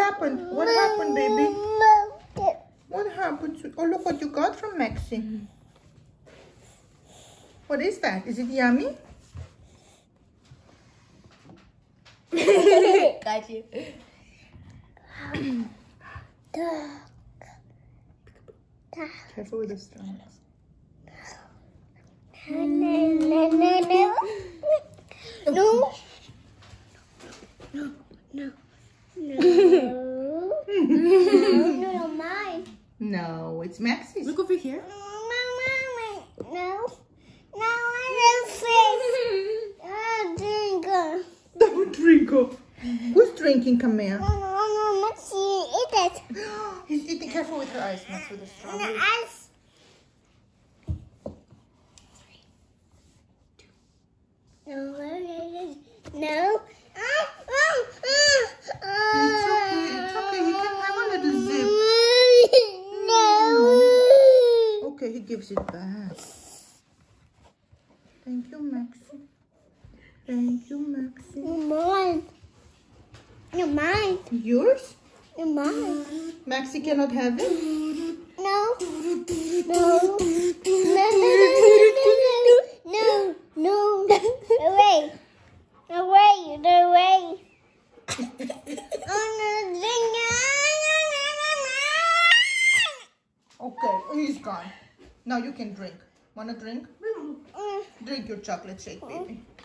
happened? What happened, baby? What happened to... Oh, look what you got from Maxi. What is that? Is it yummy? Got you. Careful with the stones. No. No, mine. No, it's Maxi's. Look over here. No. No, I don't fish. I Don't drink. Who's drinking, Camille? No, Maxi, eat it. He's eating. Careful with her eyes, Max, with the strawberry. Ice. No. It's okay. He can have a little zip. No. Okay, he gives it back. Thank you, Maxi. Thank you, Maxi. Mine. You're mine. Yours? You're mine. Maxi cannot have it? No. No. Away. Okay, he's gone. Now you can drink. Wanna drink? Drink your chocolate shake, baby.